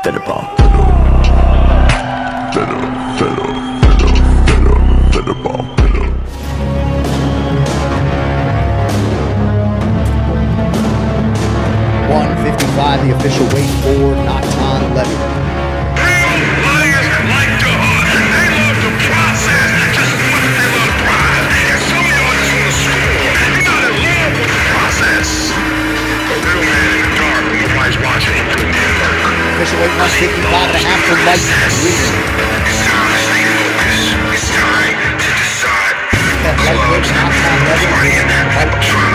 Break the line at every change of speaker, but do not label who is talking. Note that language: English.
Featherball. Featherball.
155, the official weight for Natan Levy. Official weight 155.5 for Mike Reed. That lightweight Natan Levy.